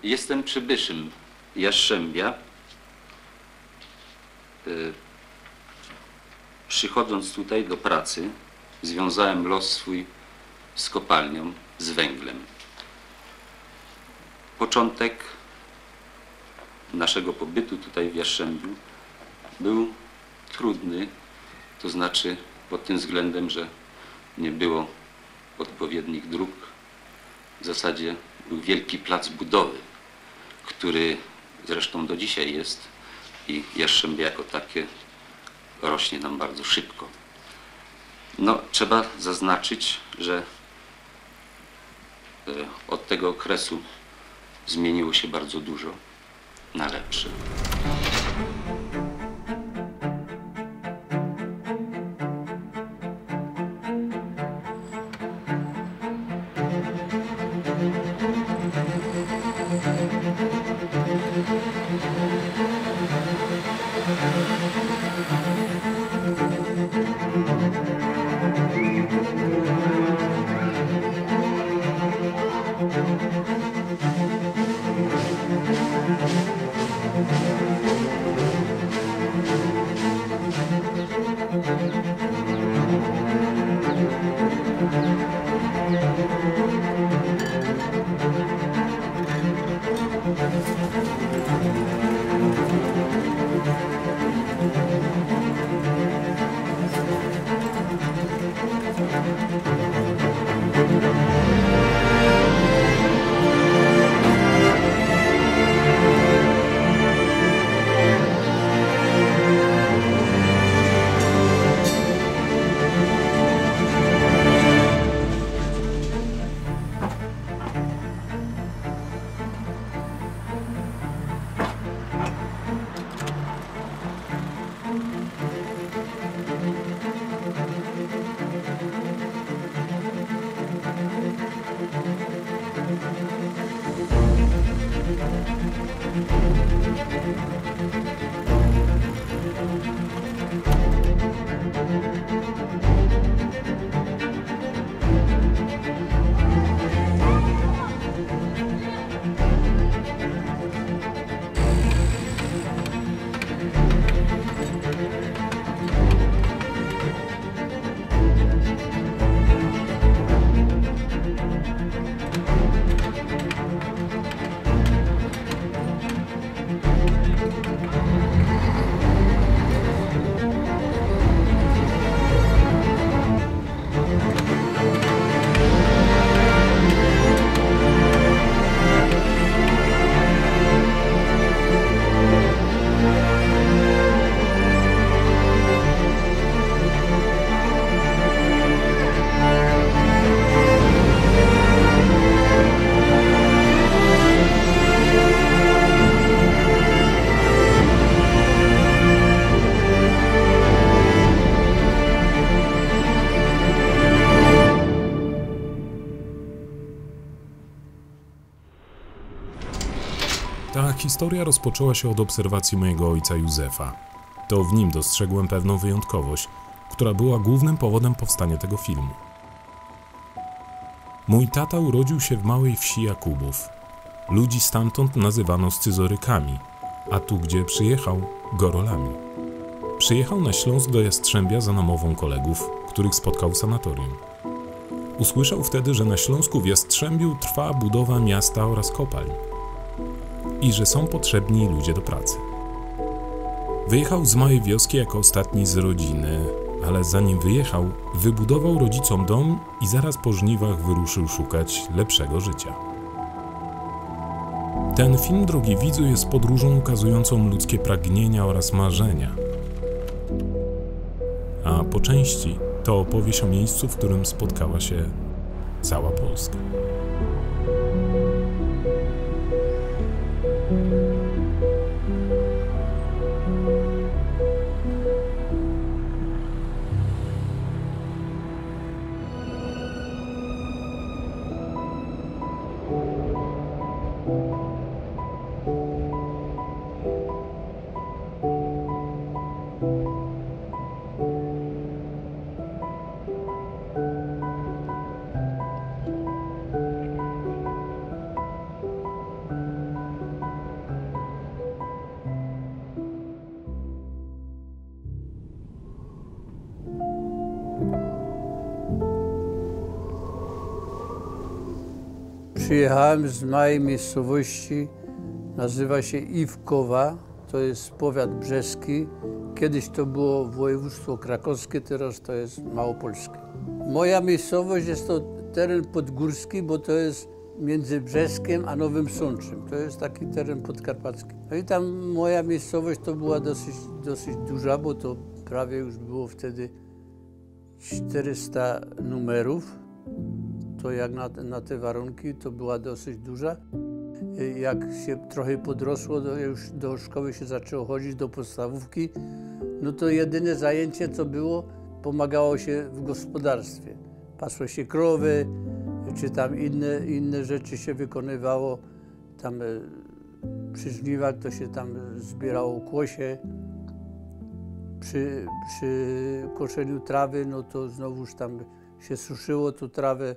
Jestem przybyszym Jastrzębia. Przychodząc tutaj do pracy, związałem los swój z kopalnią, z węglem. Początek naszego pobytu tutaj w Jastrzębiu był trudny, to znaczy pod tym względem, że nie było odpowiednich dróg. W zasadzie był wielki plac budowy, który zresztą do dzisiaj jest i Jastrzębie jako takie rośnie nam bardzo szybko. No, trzeba zaznaczyć, że od tego okresu zmieniło się bardzo dużo na lepsze. Ta historia rozpoczęła się od obserwacji mojego ojca Józefa. To w nim dostrzegłem pewną wyjątkowość, która była głównym powodem powstania tego filmu. Mój tata urodził się w małej wsi Jakubów. Ludzi stamtąd nazywano scyzorykami, a tu, gdzie przyjechał, Gorolami. Przyjechał na Śląsk do Jastrzębia za namową kolegów, których spotkał w sanatorium. Usłyszał wtedy, że na Śląsku w Jastrzębiu trwa budowa miasta oraz kopalń i że są potrzebni ludzie do pracy. Wyjechał z małej wioski jako ostatni z rodziny, ale zanim wyjechał, wybudował rodzicom dom i zaraz po żniwach wyruszył szukać lepszego życia. Ten film, drogi widzu, jest podróżą ukazującą ludzkie pragnienia oraz marzenia. A po części to opowieść o miejscu, w którym spotkała się cała Polska. Przyjechałem z małej miejscowości, nazywa się Iwkowa, to jest powiat brzeski. Kiedyś to było województwo krakowskie, teraz to jest małopolskie. Moja miejscowość jest to teren podgórski, bo to jest między Brzeskiem a Nowym Sączem. To jest taki teren podkarpacki. No i tam moja miejscowość to była dosyć duża, bo to prawie już było wtedy 400 numerów. To jak na te warunki to była dosyć duża. Jak się trochę podrosło, to już do szkoły się zaczęło chodzić, do podstawówki, no to jedyne zajęcie co było, pomagało się w gospodarstwie. Pasło się krowy, czy tam inne rzeczy się wykonywało. Tam przy żniwach to się tam zbierało kłosie. Przy koszeniu trawy, no to znowuż tam się suszyło tu trawę.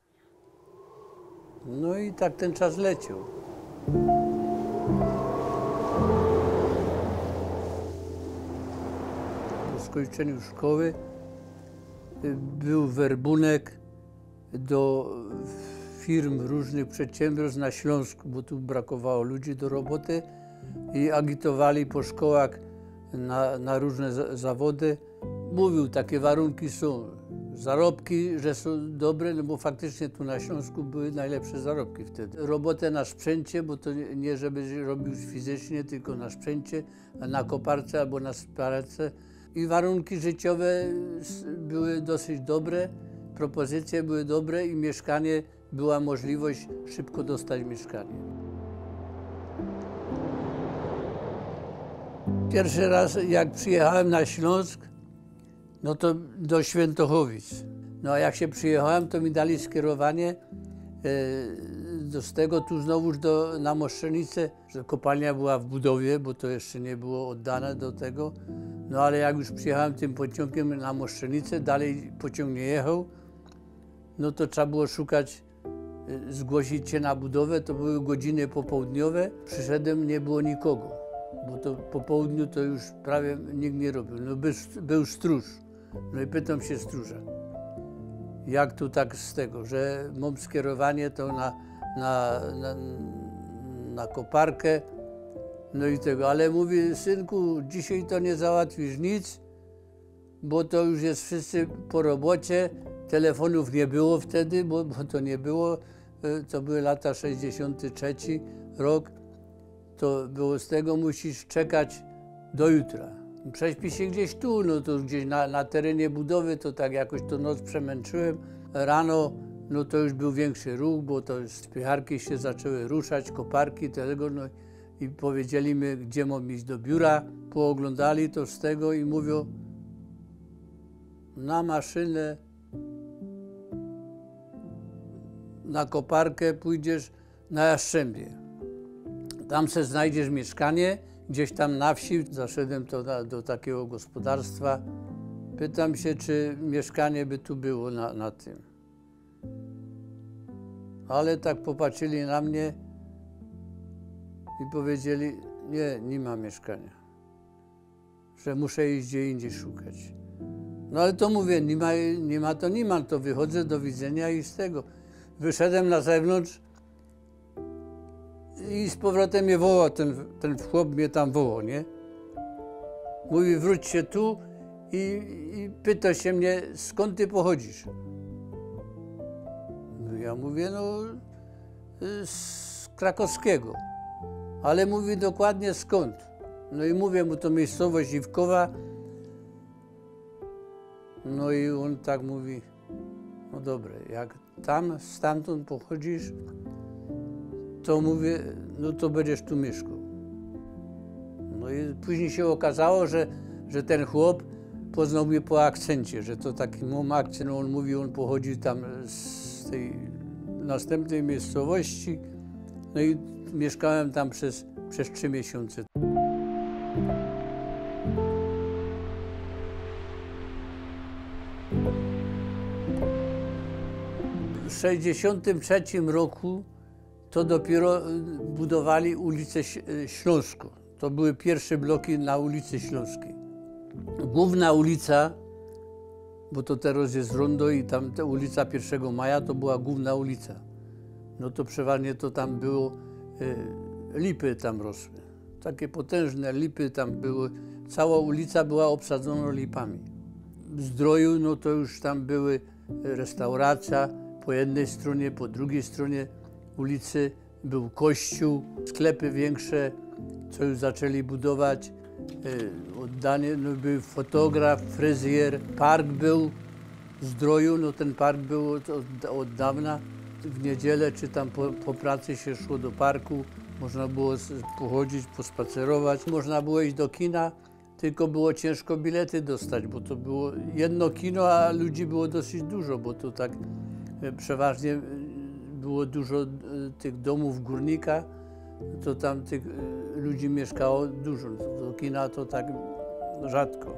No i tak ten czas leciał. Po skończeniu szkoły był werbunek do firm, różnych przedsiębiorstw na Śląsku, bo tu brakowało ludzi do roboty i agitowali po szkołach na różne zawody. Mówił, takie warunki są, zarobki, że są dobre, no bo faktycznie tu na Śląsku były najlepsze zarobki wtedy. Robotę na sprzęcie, bo to nie żeby robił fizycznie, tylko na sprzęcie, na koparce albo na spalarce. I warunki życiowe były dosyć dobre, propozycje były dobre i mieszkanie, była możliwość szybko dostać mieszkanie. Pierwszy raz jak przyjechałem na Śląsk, no to do Świętochowic. No a jak się przyjechałem, to mi dali skierowanie z tego tu znowuż na Moszczenicę, że kopalnia była w budowie, bo to jeszcze nie było oddane do tego. No ale jak już przyjechałem tym pociągiem na Moszczenicę, dalej pociąg nie jechał, no to trzeba było szukać, zgłosić się na budowę, to były godziny popołudniowe. Przyszedłem, nie było nikogo, bo to po południu to już prawie nikt nie robił. No był stróż. No i pytam się stróża, jak tu tak z tego, że mam skierowanie to na koparkę, no i tego, ale mówi, synku, dzisiaj to nie załatwisz nic, bo to już jest wszyscy po robocie, telefonów nie było wtedy, bo to nie było, to były lata 63 rok, to było z tego, musisz czekać do jutra. Prześpi się gdzieś tu, no to gdzieś na terenie budowy, to tak jakoś to noc przemęczyłem. Rano, no to już był większy ruch, bo to spycharki się zaczęły ruszać, koparki, tego, no i powiedzieli mi, gdzie mam iść do biura. Pooglądali to z tego i mówią, na maszynę, na koparkę pójdziesz na Jastrzębie. Tam se znajdziesz mieszkanie, gdzieś tam na wsi. Zaszedłem do takiego gospodarstwa. Pytam się, czy mieszkanie by tu było na tym. Ale tak popatrzyli na mnie i powiedzieli, nie ma mieszkania, że muszę iść gdzie indziej szukać. No ale to mówię, nie ma, to wychodzę, do widzenia i z tego. Wyszedłem na zewnątrz i z powrotem mnie woła, ten chłop mnie tam wołał, nie? Mówi, wróć się tu i pyta się mnie, skąd ty pochodzisz? No ja mówię, no z krakowskiego, ale mówi dokładnie skąd. No i mówię mu, to miejscowość Iwkowa. No i on tak mówi, no dobre, jak stamtąd pochodzisz, to mówię, no to będziesz tu mieszkał. No i później się okazało, że ten chłop poznał mnie po akcencie, że to taki mam akcent, on mówi, on pochodzi tam z tej następnej miejscowości. No i mieszkałem tam przez 3 miesiące. W 1963 roku to dopiero budowali ulicę Śląską. To były pierwsze bloki na ulicy Śląskiej. Główna ulica, bo to teraz jest rondo i tam ta ulica 1 Maja to była główna ulica. no to przeważnie to tam było, lipy tam rosły. Takie potężne lipy tam były. Cała ulica była obsadzona lipami. W Zdroju, no to już tam były restauracja po jednej stronie, po drugiej stronie ulicy był kościół, sklepy większe, co już zaczęli budować. Oddanie, no był fotograf, fryzjer, park był w Zdroju, no ten park był od dawna. W niedzielę czy tam po pracy się szło do parku, można było pochodzić, pospacerować. Można było iść do kina, tylko było ciężko bilety dostać, bo to było jedno kino, a ludzi było dosyć dużo, bo to tak przeważnie było dużo tych domów górnika, to tam tych ludzi mieszkało dużo. Do kina to tak rzadko.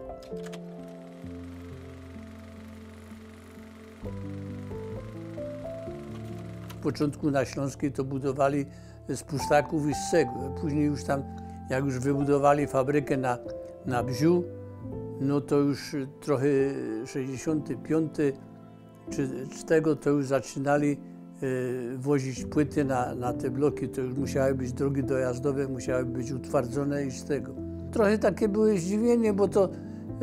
W początku na Śląskiej to budowali z pustaków i z cegły. Później już tam, jak już wybudowali fabrykę na Bziu, no to już trochę 65 czy z tego to już zaczynali wozić płyty na te bloki. To już musiały być drogi dojazdowe, musiały być utwardzone i z tego. Trochę takie były zdziwienie, bo to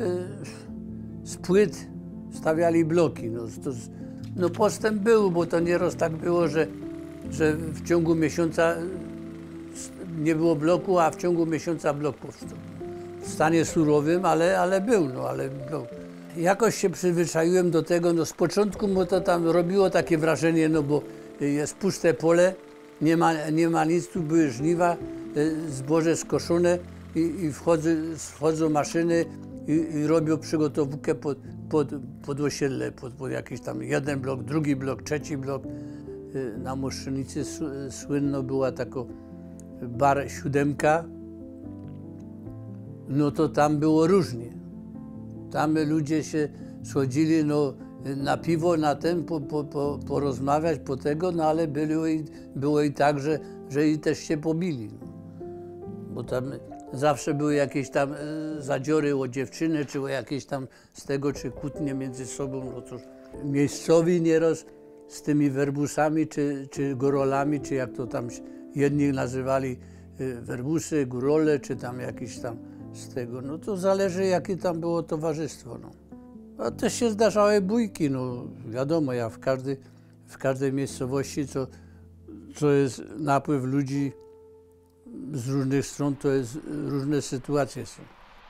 z płyt stawiali bloki. No postęp był, bo to nieraz tak było, że w ciągu miesiąca nie było bloku, a w ciągu miesiąca blok powstał. W stanie surowym, ale był, no ale był. Jakoś się przyzwyczaiłem do tego, no z początku bo to tam robiło takie wrażenie, no bo jest puste pole, nie ma nic, tu były żniwa, zboże skoszone i wchodzą maszyny i robią przygotowkę pod osiedle, pod jakiś tam jeden blok, drugi blok, trzeci blok. Na Moszczenicy słynno była taka bar Siódemka, no to tam było różnie. Tam ludzie się schodzili na piwo, na ten, porozmawiać po tego, no ale było i tak, że i też się pobili. Bo tam zawsze były jakieś tam zadziory o dziewczyny, czy o jakieś tam z tego, czy kłótnie między sobą. No to miejscowi nieraz z tymi werbusami, czy górolami, czy jak to tam jedni nazywali werbusy, górole, czy tam jakieś tam z tego. No to zależy, jakie tam było towarzystwo. No. A też się zdarzały bójki, no wiadomo, w każdej miejscowości, co jest napływ ludzi z różnych stron, to jest różne sytuacje są.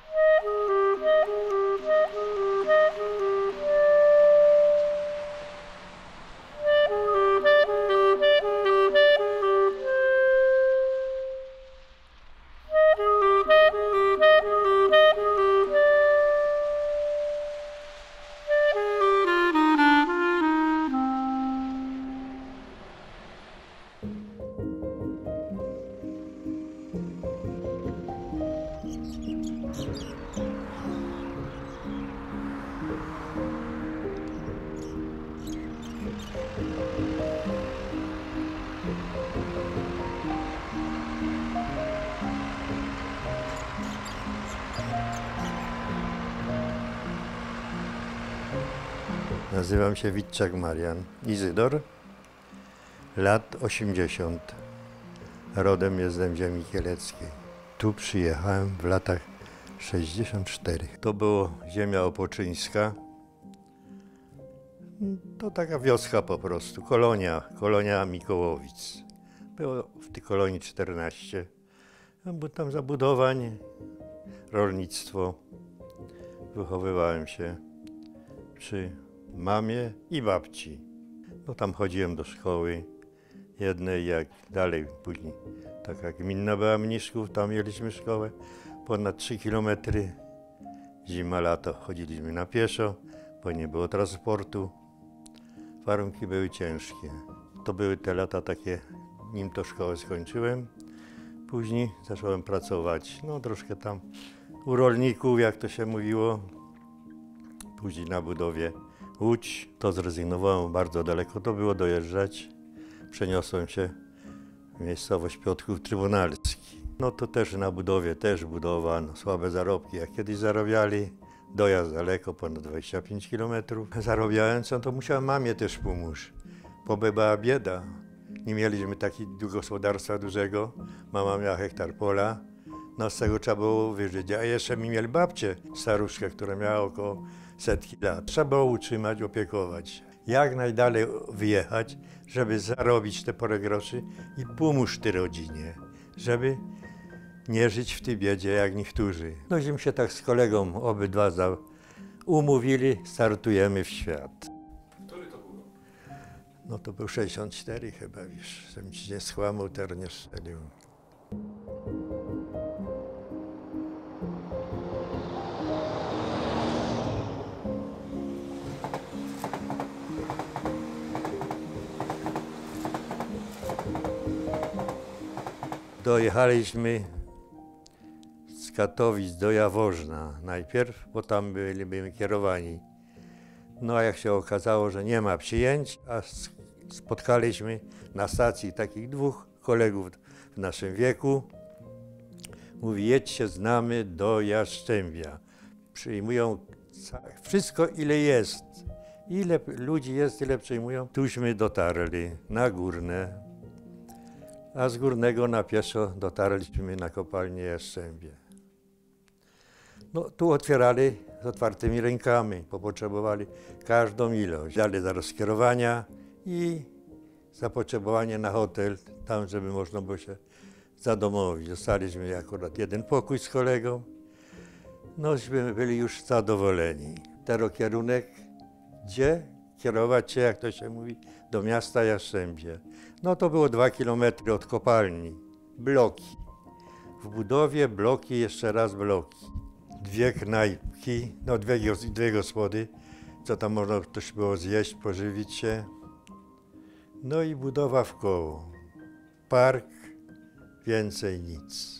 Nazywam się Witczak Marian Izydor, lat 80. Rodem jestem z ziemi kieleckiej. Tu przyjechałem w latach 64. To była ziemia opoczyńska. To taka wioska po prostu, kolonia Mikołowic. Było w tej kolonii 14. Było tam zabudowań, rolnictwo. Wychowywałem się przy mamie i babci. No tam chodziłem do szkoły jednej, jak dalej później. Taka gminna była Mniszków, tam mieliśmy szkołę. Ponad 3 kilometry. Zima, lato chodziliśmy na pieszo, bo nie było transportu. Warunki były ciężkie. To były te lata takie, nim to szkołę skończyłem. Później zacząłem pracować, no troszkę tam u rolników, jak to się mówiło. Później na budowie Łódź, to zrezygnowałem, bardzo daleko to było dojeżdżać. Przeniosłem się w miejscowość Piotrków Trybunalski. No to też na budowie, też budowa, no, słabe zarobki, jak kiedyś zarabiali. Dojazd daleko, ponad 25 km. Zarabiałem, co to musiałem mamie też pomóc, bo była bieda. Nie mieliśmy takiego gospodarstwa dużego. Mama miała hektar pola. No z tego trzeba było wyżyć. A jeszcze mi mieli babcię, staruszkę, która miała około 100 lat. Trzeba było utrzymać, opiekować się. Jak najdalej wyjechać, żeby zarobić te parę groszy i pomóż tej rodzinie, żeby nie żyć w tej biedzie jak niektórzy. Nośmy się tak z kolegą obydwa umówili, startujemy w świat. Który to był? No to był 64 chyba, wiesz, żebym ci nie skłamał, teraz nie strzelił. Dojechaliśmy z Katowic do Jaworzna najpierw, bo tam byliśmy kierowani. No a jak się okazało, że nie ma przyjęć, a spotkaliśmy na stacji takich dwóch kolegów w naszym wieku. Mówi, jedźcie z nami do Jastrzębia. Przyjmują wszystko, ile jest. Ile ludzi jest, tyle przyjmują. Tuśmy dotarli na Górne, a z Górnego na pieszo dotarliśmy na kopalnię Jastrzębie. No, tu otwierali z otwartymi rękami, bo potrzebowali każdą ilość. Dali za rozkierowania i zapotrzebowanie na hotel, tam żeby można było się zadomowić. Dostaliśmy akurat jeden pokój z kolegą, nośmy byli już zadowoleni. Teraz kierunek, gdzie kierować się, jak to się mówi, do miasta Jastrzębie. No to było 2 kilometry od kopalni, bloki. W budowie bloki, jeszcze raz bloki. 2 knajpki, no dwie gospody, co tam można też było zjeść, pożywić się. No i budowa w koło. Park, więcej nic.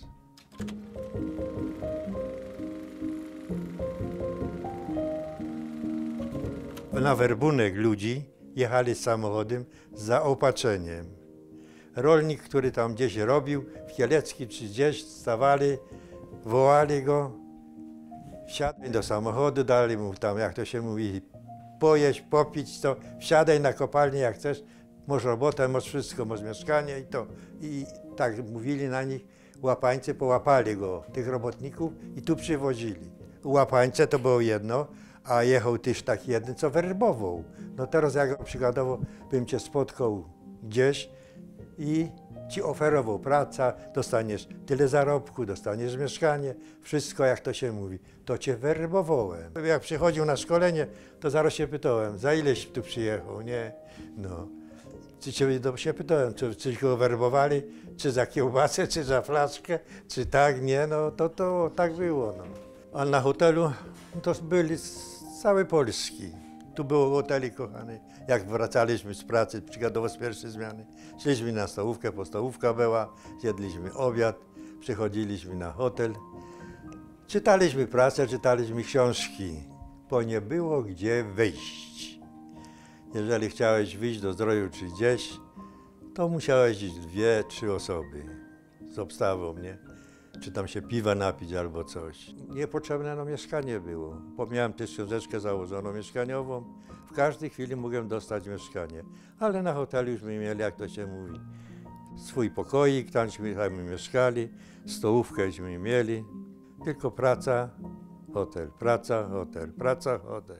Na werbunek ludzi jechali samochodem z zaopatrzeniem. Rolnik, który tam gdzieś robił, w Kielecki czy gdzieś, stawali, wołali go, wsiadaj do samochodu, dali mu tam, jak to się mówi, pojeść, popić, to wsiadaj na kopalnię jak chcesz, masz robotę, masz wszystko, masz mieszkanie i to. I tak mówili na nich, łapańcy połapali go, tych robotników i tu przywozili. Łapańce to było jedno, a jechał też taki jeden, co werbował. No teraz jak przykładowo bym cię spotkał gdzieś i ci oferował praca, dostaniesz tyle zarobku, dostaniesz mieszkanie, wszystko jak to się mówi, to cię werbowałem. Jak przychodził na szkolenie, to zaraz się pytałem, za ileś tu przyjechał, nie? No. Się pytałem, czy go werbowali, czy za kiełbasę, czy za flaszkę, czy tak, nie? No to tak było. No. A na hotelu to byli z całej Polski. Tu było hoteli, kochany. Jak wracaliśmy z pracy, przykładowo z pierwszej zmiany, szliśmy na stołówkę, bo stołówka była, zjedliśmy obiad, przychodziliśmy na hotel, czytaliśmy prasę, czytaliśmy książki, bo nie było gdzie wyjść. Jeżeli chciałeś wyjść do Zdroju czy gdzieś, to musiałeś iść 2-3 osoby z obstawą, nie? Czy tam się piwa napić albo coś. Niepotrzebne no mieszkanie było, bo miałem też książeczkę założoną mieszkaniową. W każdej chwili mogłem dostać mieszkanie, ale na hotelu już mieli, jak to się mówi, swój pokoik, tamśmy mieszkali, stołówkę mieli, tylko praca, hotel, praca, hotel, praca, hotel.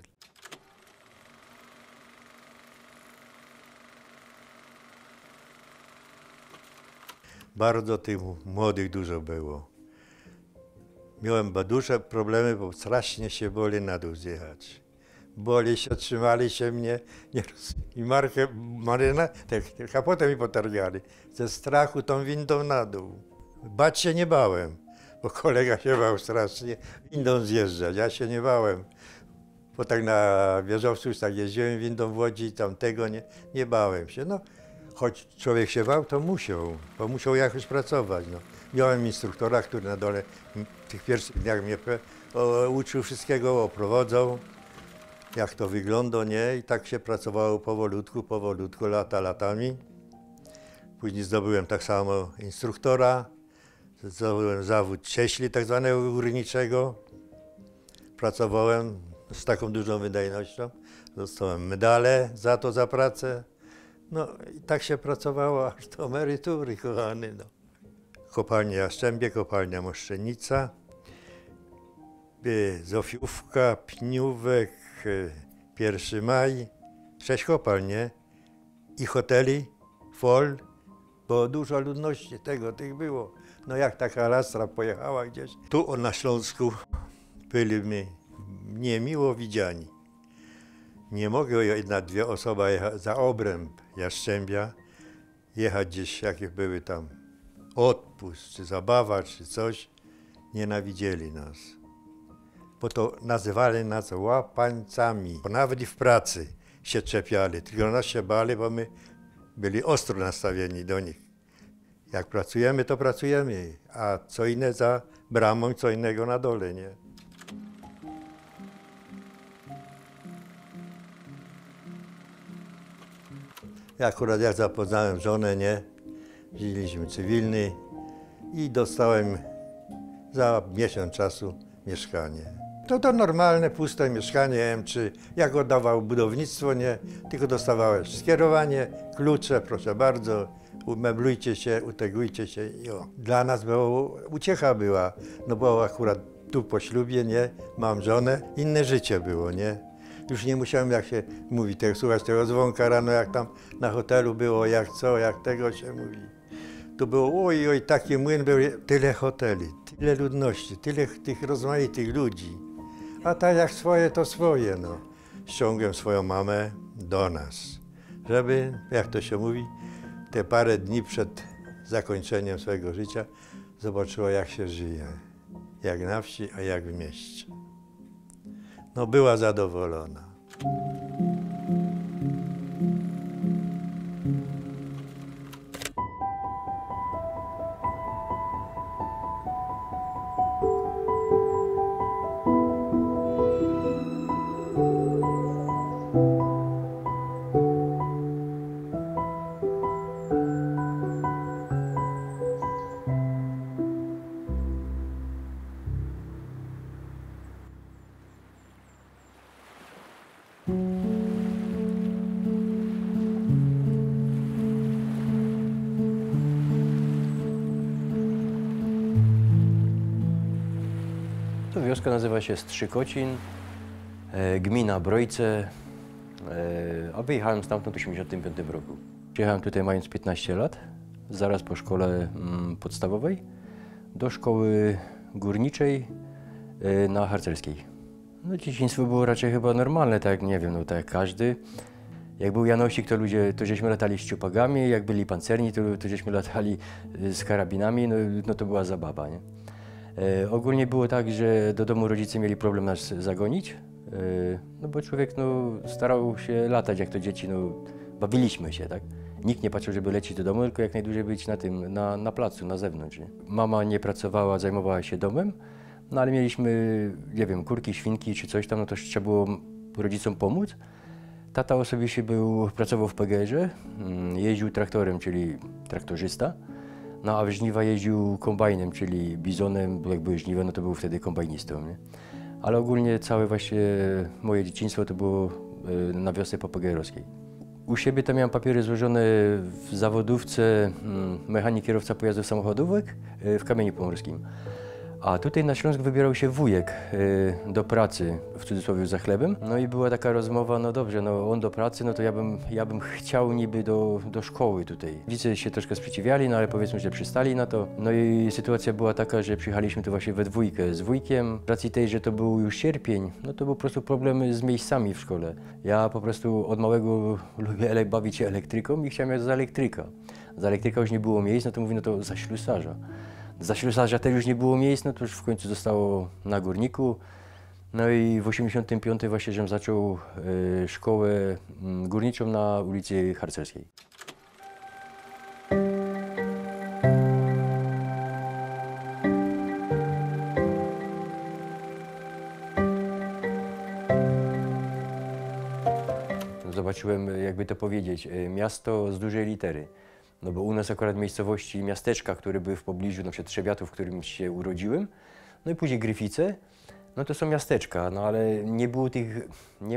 Bardzo tych młodych dużo było. Miałem duże problemy, bo strasznie się boli na dół zjechać. Boli się, trzymali się mnie i Maryna, kapotę mi potargali. Ze strachu tą windą na dół. Bać się nie bałem, bo kolega się bał strasznie windą zjeżdżać. Ja się nie bałem, bo tak na wieżowcu już tak jeździłem windą w Łodzi i tamtego nie bałem się. No, choć człowiek się bał, to musiał, bo musiał jakoś pracować. No. Miałem instruktora, który na dole w tych pierwszych dniach mnie uczył wszystkiego, oprowadzał, jak to wygląda, nie? I tak się pracowało powolutku, latami. Później zdobyłem tak samo instruktora, zdobyłem zawód cieśli tak zwanego górniczego. Pracowałem z taką dużą wydajnością, dostałem medale za pracę. No i tak się pracowało aż do emerytury, kochany. No. Kopalnia Jastrzębie, kopalnia Moszczenica, Zofiówka, Pniówek, 1 Maj, 6 kopalń, nie? I hoteli, fol, bo dużo ludności tych było. No jak taka lastra pojechała gdzieś. Tu na Śląsku byliśmy niemiło widziani. Nie mogę jedna, 2 osoby jechać za obręb Jastrzębia, jechać gdzieś, jakie były tam odpust, czy zabawa, czy coś. Nienawidzieli nas. Bo to nazywali nas łapańcami. Bo nawet i w pracy się czepiali, tylko nas się bali, bo my byli ostro nastawieni do nich. Jak pracujemy, to pracujemy, a co inne za bramą, co innego na dole, nie? Ja akurat jak zapoznałem żonę, nie? Żyliśmy cywilny i dostałem za miesiąc czasu mieszkanie. To normalne, puste mieszkanie, czy jak oddawał budownictwo, nie? Tylko dostawałeś skierowanie, klucze, proszę bardzo, umeblujcie się, utegujcie się. Jo. Dla nas uciecha była, no bo akurat tu po ślubie, nie? Mam żonę, inne życie było, nie? Już nie musiałem, jak się mówi, słuchać tego dzwonka rano, jak tam na hotelu było, jak co, jak tego się mówi. To było, oj, taki młyn był, tyle hoteli, tyle ludności, tyle tych rozmaitych ludzi. A tak jak swoje, to swoje, no. Ściągłem swoją mamę do nas, żeby, jak to się mówi, te parę dni przed zakończeniem swojego życia zobaczyła, jak się żyje. Jak na wsi, a jak w mieście. No, była zadowolona. Wioska nazywa się Strzykocin, gmina Brojce, a wyjechałem stamtąd w 1985 roku. Przyjechałem tutaj mając 15 lat, zaraz po szkole podstawowej, do szkoły górniczej na harcerskiej. No, dzieciństwo było raczej chyba normalne, tak nie wiem, no tak jak każdy. Jak był Janosik, to żeśmy latali z ciupagami, jak byli pancerni, to żeśmy latali z karabinami, no to była zabawa, nie? Ogólnie było tak, że do domu rodzice mieli problem nas zagonić, no bo człowiek starał się latać jak to dzieci, bawiliśmy się, tak? Nikt nie patrzył, żeby lecieć do domu, tylko jak najdłużej być na placu, na zewnątrz. Nie? Mama nie pracowała, zajmowała się domem, no ale mieliśmy, nie wiem, kurki, świnki czy coś tam, no to trzeba było rodzicom pomóc. Tata osobiście pracował w PGR-ze, jeździł traktorem, czyli traktorzysta. No a w żniwa jeździł kombajnem, czyli bizonem, bo jak były żniwa, no to był wtedy kombajnistą, nie? Ale ogólnie całe właśnie moje dzieciństwo to było na wiosce PGR-owskiej. U siebie tam miałem papiery złożone w zawodówce mechanik kierowca pojazdów samochodowych w Kamieniu Pomorskim. A tutaj na Śląsk wybierał się wujek do pracy, w cudzysłowie za chlebem. No i była taka rozmowa, no dobrze, no on do pracy, no to ja bym chciał niby do szkoły tutaj. Rodzice się troszkę sprzeciwiali, no ale powiedzmy, że przystali na to. No i sytuacja była taka, że przyjechaliśmy tu właśnie we dwójkę z wujkiem. Z racji tej, że to był już sierpień, no to był po prostu problemy z miejscami w szkole. Ja po prostu od małego lubię bawić się elektryką i chciałem jechać za elektryka. Za elektryka już nie było miejsc, no to mówię, no to za ślusarza. Za ślusarza też już nie było miejsc, no to już w końcu zostało na górniku. No i w 1985 właśnie, żem zaczął szkołę górniczą na ulicy Harcerskiej. Zobaczyłem, jakby to powiedzieć, miasto z dużej litery. No bo u nas akurat miejscowości, miasteczka, które były w pobliżu, na przykład Trzebiatów, w którym się urodziłem, no i później Gryfice, no to są miasteczka, no ale nie było nie ma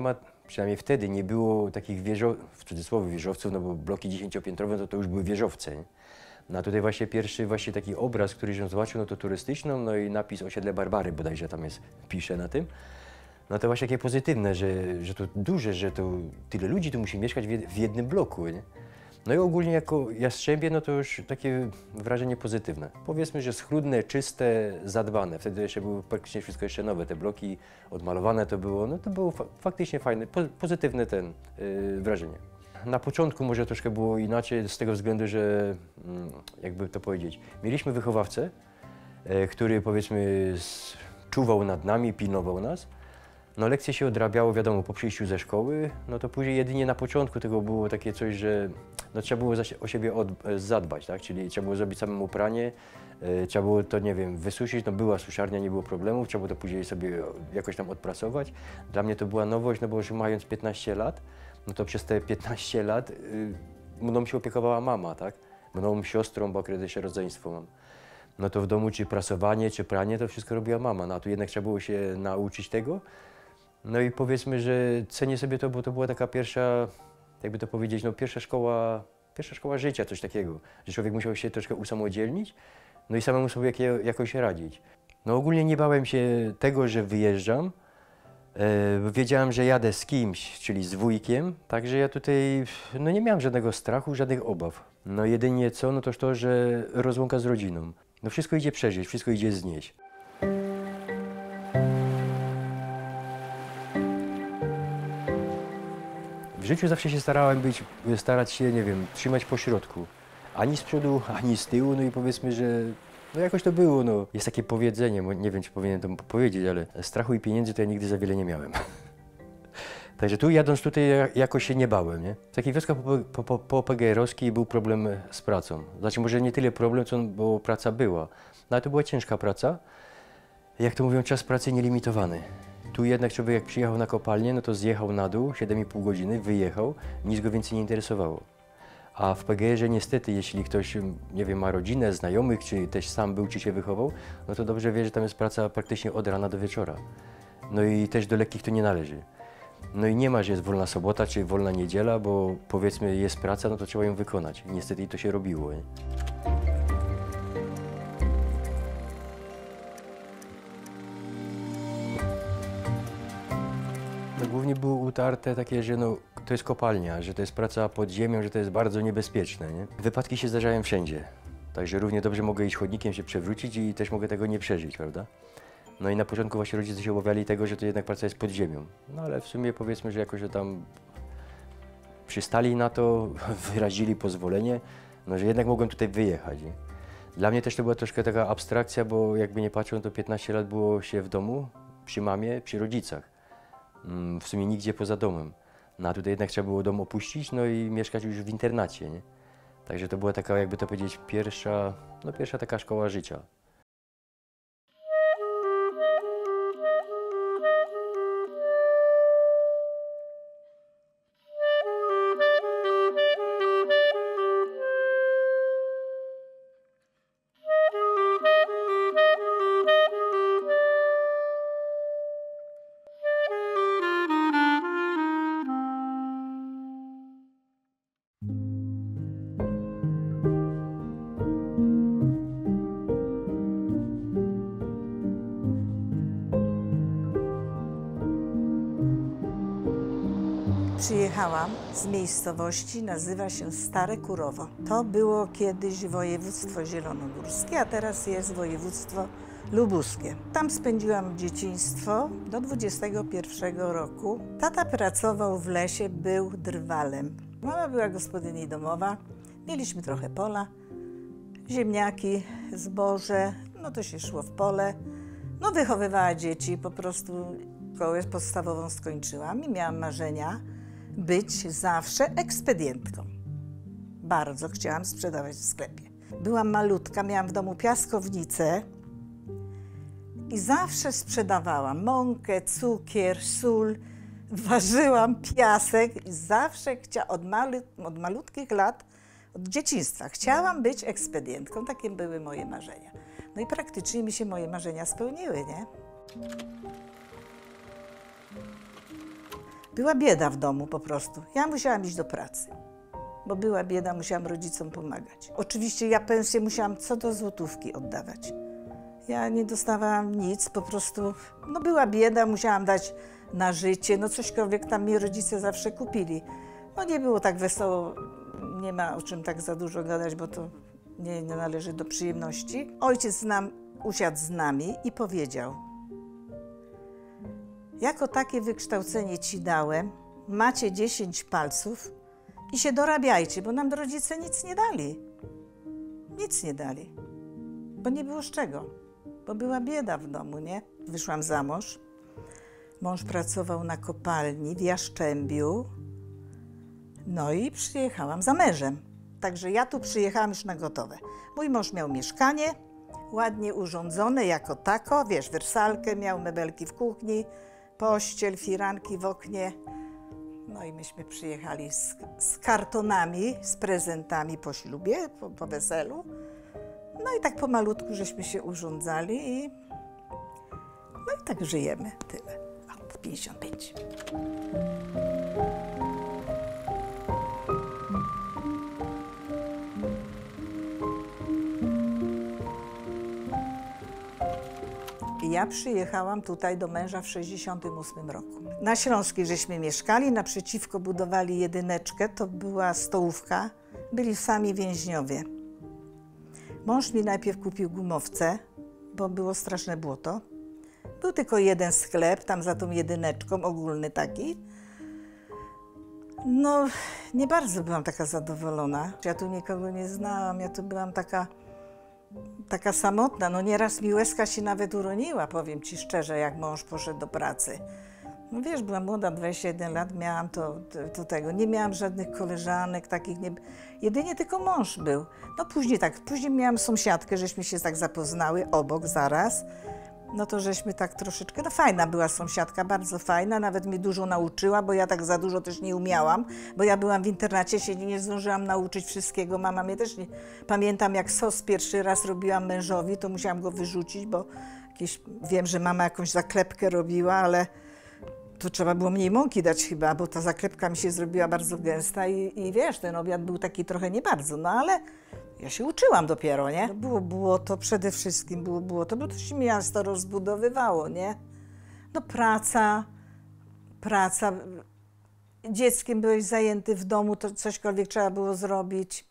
przynajmniej wtedy nie było takich w cudzysłowie wieżowców, no bo bloki 10-piętrowe to już były wieżowce. Nie? No a tutaj właśnie pierwszy taki obraz, który się zobaczył, no to turystyczną, no i napis Osiedle Barbary bodajże tam jest, pisze na tym. No to właśnie takie pozytywne, że to duże, że to tyle ludzi tu musi mieszkać w jednym bloku. Nie? No i ogólnie jako Jastrzębie, no to już takie wrażenie pozytywne. Powiedzmy, że schludne, czyste, zadbane. Wtedy jeszcze było praktycznie wszystko jeszcze nowe. Te bloki odmalowane to było, no to było faktycznie fajne, pozytywne wrażenie. Na początku może troszkę było inaczej z tego względu, że jakby to powiedzieć, mieliśmy wychowawcę, który powiedzmy czuwał nad nami, pilnował nas. No lekcje się odrabiało, wiadomo, po przyjściu ze szkoły, no to później jedynie na początku tego było takie coś, że no, trzeba było o siebie zadbać, tak? Czyli trzeba było zrobić samemu pranie, trzeba było to, nie wiem, wysuszyć, no była suszarnia, nie było problemów, trzeba było to później sobie jakoś tam odpracować. Dla mnie to była nowość, no bo już mając 15 lat, no to przez te 15 lat mną się opiekowała mama, tak? Mną, siostrą, bo akurat jeszcze rodzeństwo mam. No to w domu czy prasowanie, czy pranie, to wszystko robiła mama, no a tu jednak trzeba było się nauczyć tego. No i powiedzmy, że cenię sobie to, bo to była taka pierwsza, jakby to powiedzieć, no pierwsza szkoła życia, coś takiego, że człowiek musiał się troszkę usamodzielnić, no i samemu sobie jakoś radzić. No ogólnie nie bałem się tego, że wyjeżdżam, wiedziałem, że jadę z kimś, czyli z wujkiem, także ja tutaj no nie miałem żadnego strachu, żadnych obaw. No jedynie co, no to, że rozłąka z rodziną. No wszystko idzie przeżyć, wszystko idzie znieść. W życiu zawsze się starać się, nie wiem, trzymać po środku. Ani z przodu, ani z tyłu, no i powiedzmy, że no jakoś to było, no. Jest takie powiedzenie, nie wiem, czy powinienem to powiedzieć, ale strachu i pieniędzy to ja nigdy za wiele nie miałem. Także tu jadąc tutaj jakoś się nie bałem, nie? W takich wioskach po PGR-owskiej był problem z pracą. Znaczy może nie tyle problem, bo praca była, no ale to była ciężka praca. Jak to mówią, czas pracy nielimitowany. Tu jednak człowiek jak przyjechał na kopalnię, no to zjechał na dół, 7,5 godziny, wyjechał, nic go więcej nie interesowało. A w PGR-ze niestety, jeśli ktoś, nie wiem, ma rodzinę, znajomych, czy też sam był, czy się wychował, no to dobrze wie, że tam jest praca praktycznie od rana do wieczora. No i też do lekkich to nie należy. No i nie ma, że jest wolna sobota, czy wolna niedziela, bo powiedzmy jest praca, no to trzeba ją wykonać. Niestety to się robiło. Nie? No, głównie było utarte takie, że no, to jest kopalnia, że to jest praca pod ziemią, że to jest bardzo niebezpieczne. Nie? Wypadki się zdarzają wszędzie, także równie dobrze mogę iść chodnikiem, się przewrócić i też mogę tego nie przeżyć, prawda? No i na początku właśnie rodzice się obawiali tego, że to jednak praca jest pod ziemią. No ale w sumie powiedzmy, że jakoś tam przystali na to, wyrazili pozwolenie, no że jednak mogłem tutaj wyjechać. Nie? Dla mnie też to była troszkę taka abstrakcja, bo jakby nie patrzył, to 15 lat było się w domu, przy mamie, przy rodzicach. W sumie nigdzie poza domem. No a tutaj jednak trzeba było dom opuścić, no i mieszkać już w internacie, nie? Także to była taka, jakby to powiedzieć, pierwsza taka szkoła życia. Przyjechałam z miejscowości, nazywa się Stare Kurowo. To było kiedyś województwo zielonogórskie, a teraz jest województwo lubuskie. Tam spędziłam dzieciństwo do 21 roku. Tata pracował w lesie, był drwalem. Mama była gospodyni domowa, mieliśmy trochę pola, ziemniaki, zboże, no to się szło w pole. No wychowywała dzieci, po prostu szkołę podstawową skończyłam i miałam marzenia być zawsze ekspedientką. Bardzo chciałam sprzedawać w sklepie. Byłam malutka, miałam w domu piaskownicę i zawsze sprzedawałam mąkę, cukier, sól, ważyłam piasek i zawsze od malutkich lat, od dzieciństwa chciałam być ekspedientką. Takie były moje marzenia. No i praktycznie mi się moje marzenia spełniły, nie? Była bieda w domu po prostu. Ja musiałam iść do pracy, bo była bieda, musiałam rodzicom pomagać. Oczywiście ja pensję musiałam co do złotówki oddawać. Ja nie dostawałam nic, po prostu, no była bieda, musiałam dać na życie, no cośkolwiek tam mi rodzice zawsze kupili. No nie było tak wesoło, nie ma o czym tak za dużo gadać, bo to nie należy do przyjemności. Ojciec usiadł z nami i powiedział: jako takie wykształcenie ci dałem, macie 10 palców i się dorabiajcie, bo nam rodzice nic nie dali. Nic nie dali, bo nie było z czego, bo była bieda w domu, nie? Wyszłam za mąż. Mąż pracował na kopalni w Jaszczębiu, no i przyjechałam za mężem. Także ja tu przyjechałam już na gotowe. Mój mąż miał mieszkanie, ładnie urządzone jako tako, wiesz, wersalkę miał, mebelki w kuchni, pościel, firanki w oknie. No i myśmy przyjechali z kartonami, z prezentami po ślubie, po weselu. No i tak pomalutku żeśmy się urządzali no i tak żyjemy, tyle. 55. Ja przyjechałam tutaj do męża w 68 roku. Na Śląskiej żeśmy mieszkali, naprzeciwko budowali jedyneczkę, to była stołówka, byli sami więźniowie. Mąż mi najpierw kupił gumowce, bo było straszne błoto. Był tylko jeden sklep, tam za tą jedyneczką, ogólny taki. No, nie bardzo byłam taka zadowolona. Ja tu nikogo nie znałam, ja tu byłam taka samotna. No nieraz mi łezka się nawet uroniła, powiem ci szczerze, jak mąż poszedł do pracy. No wiesz, byłam młoda, 21 lat, miałam to tego. Nie miałam żadnych koleżanek, takich nie... Jedynie tylko mąż był. No później miałam sąsiadkę, żeśmy się tak zapoznały, obok zaraz. No to żeśmy tak troszeczkę, no fajna była sąsiadka, bardzo fajna, nawet mnie dużo nauczyła, bo ja tak za dużo też nie umiałam, bo ja byłam w internacie, się nie zdążyłam nauczyć wszystkiego, mama mnie też nie... Pamiętam, jak sos pierwszy raz robiłam mężowi, to musiałam go wyrzucić, bo wiem, że mama jakąś zaklepkę robiła, ale to trzeba było mniej mąki dać chyba, bo ta zaklepka mi się zrobiła bardzo gęsta i wiesz, ten obiad był taki trochę nie bardzo, no ale ja się uczyłam dopiero, nie? Było błoto, przede wszystkim było błoto, bo to się miasto rozbudowywało, nie? No praca. Dzieckiem byłeś zajęty w domu, to cośkolwiek trzeba było zrobić.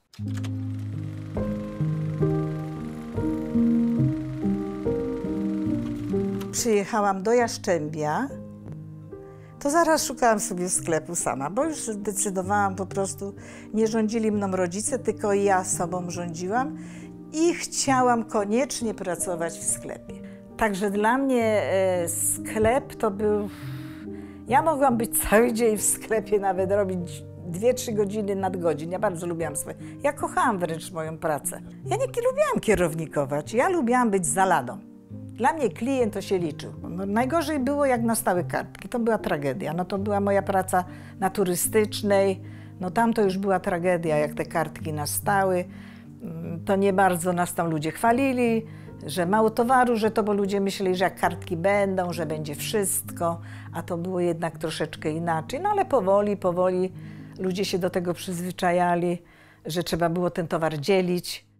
Przyjechałam do Jaszczębia, to zaraz szukałam sobie sklepu sama, bo już zdecydowałam po prostu, nie rządzili mną rodzice, tylko ja sobą rządziłam i chciałam koniecznie pracować w sklepie. Także dla mnie sklep to był... Ja mogłam być cały dzień w sklepie, nawet robić 2-3 godziny nadgodzin. Ja bardzo lubiłam swoje... Ja kochałam wręcz moją pracę. Ja nie lubiłam kierownikować, ja lubiłam być za ladą. Dla mnie klient to się liczył. No, najgorzej było, jak nastały kartki. To była tragedia. No to była moja praca na turystycznej. No tam to już była tragedia, jak te kartki nastały. To nie bardzo nas tam ludzie chwalili, że mało towaru, że to, bo ludzie myśleli, że jak kartki będą, że będzie wszystko, a to było jednak troszeczkę inaczej. No ale powoli ludzie się do tego przyzwyczajali, że trzeba było ten towar dzielić.